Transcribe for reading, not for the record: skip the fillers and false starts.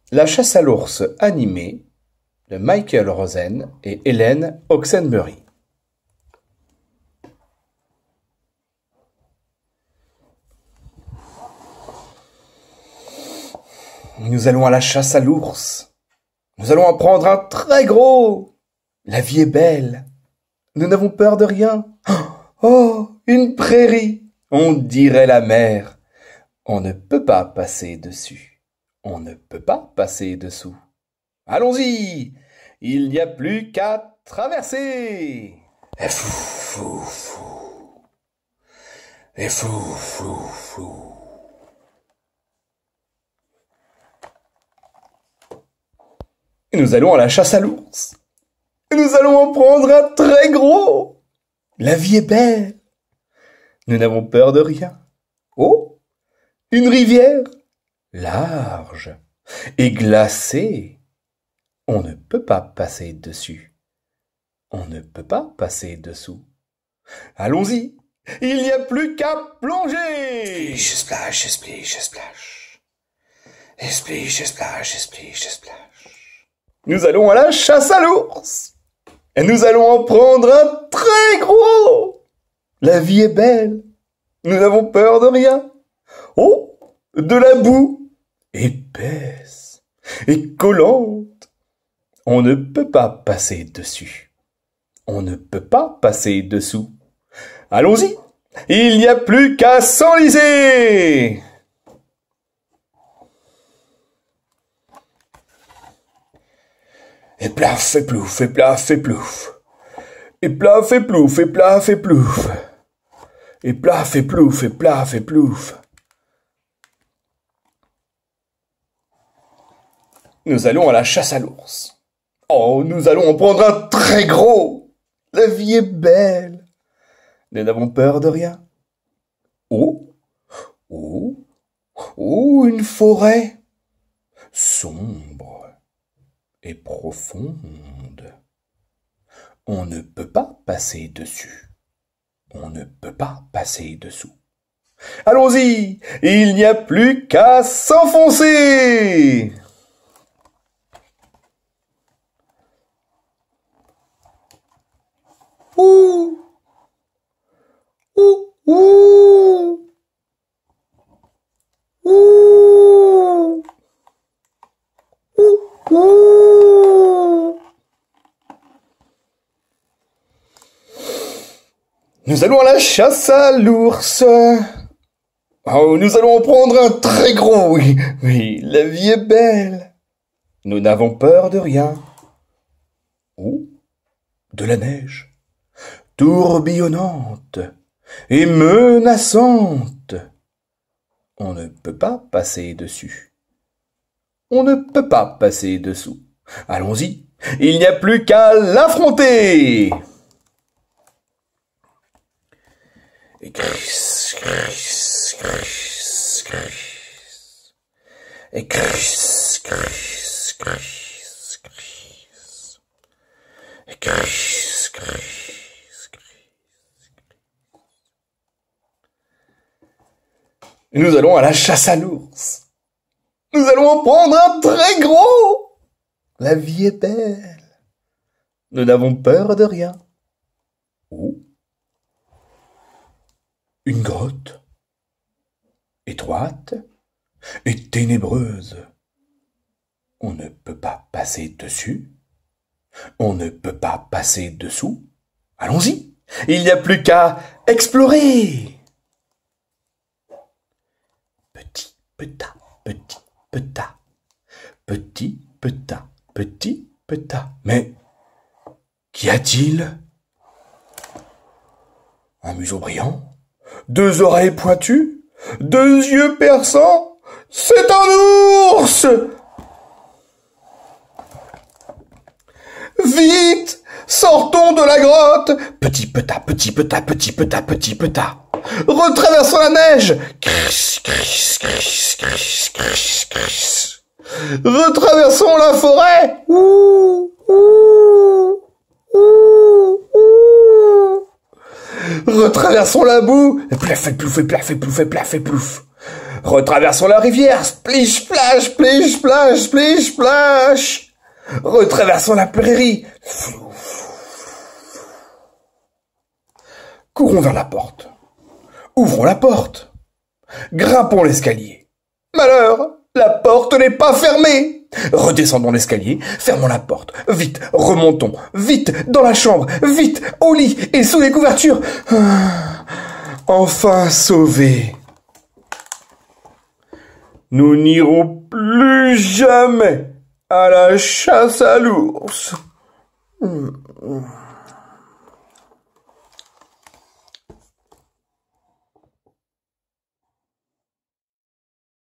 La chasse à l'ours animée de Michael Rosen et Hélène Oxenbury. Nous allons à la chasse à l'ours. Nous allons en prendre un très gros. La vie est belle. Nous n'avons peur de rien. Oh, une prairie. On dirait la mer. On ne peut pas passer dessus. On ne peut pas passer dessous. Allons-y. Il n'y a plus qu'à traverser. Et fou, fou, fou. Et fou, fou, fou. Et nous allons à la chasse à l'ours. Et nous allons en prendre un très gros. La vie est belle. Nous n'avons peur de rien. Oh, une rivière large et glacée. On ne peut pas passer dessus. On ne peut pas passer dessous. Allons-y. Il n'y a plus qu'à plonger. Splish, splash, splish, splash. Splish, splash, splish, splash. Nous allons à la chasse à l'ours. Et nous allons en prendre un très gros. La vie est belle. Nous n'avons peur de rien. Oh, de la boue épaisse et collante. On ne peut pas passer dessus. On ne peut pas passer dessous. Allons-y. Il n'y a plus qu'à s'enliser. Et plaf, et plouf, et plaf, et plouf. Et plaf, et plouf, et plaf, et plouf. Et plaf, et plouf, et plaf, et plouf. Nous allons à la chasse à l'ours. Oh, nous allons en prendre un très gros. La vie est belle. Nous n'avons peur de rien. Oh, oh, oh, une forêt sombre et profonde. On ne peut pas passer dessus. On ne peut pas passer dessous. Allons-y, il n'y a plus qu'à s'enfoncer. Ouh, ouh, ouh, ouh, ouh, ouh. Nous allons à la chasse à l'ours. Oh, nous allons en prendre un très gros, oui, oui, la vie est belle. Nous n'avons peur de rien. Oh, de la neige, tourbillonnante et menaçante. On ne peut pas passer dessus. On ne peut pas passer dessous. Allons-y, il n'y a plus qu'à l'affronter. Et crisse, crisse, crisse, crisse. Et crisse, crisse, crisse, crisse. Et crisse, crisse, crisse. Et nous allons à la chasse à l'ours. Nous allons en prendre un très gros. La vie est belle. Nous n'avons peur de rien. Oh, une grotte, étroite et ténébreuse. On ne peut pas passer dessus. On ne peut pas passer dessous. Allons-y, il n'y a plus qu'à explorer. Petit peta, petit peta, petit peta, petit peta. Mais qu'y a-t-il? Un museau brillant? Deux oreilles pointues, deux yeux perçants, c'est un ours! Vite, sortons de la grotte! Petit peta, petit peta, petit peta, petit peta. Retraversons la neige! Criss, criss, criss, criss, criss, criss. Retraversons la forêt! Ouh, ouh, ouh, ouh. Retraversons la boue. Plaf et plouf et plaf et plouf et plaf et plouf. Retraversons la rivière. Splish, splash, splish, splash, splish, splash. Retraversons la prairie. Courons vers la porte. Ouvrons la porte. Grimpons l'escalier. Malheur, la porte n'est pas fermée. Redescendons l'escalier, fermons la porte. Vite, remontons. Vite, dans la chambre. Vite, au lit et sous les couvertures. Enfin sauvés. Nous n'irons plus jamais à la chasse à l'ours.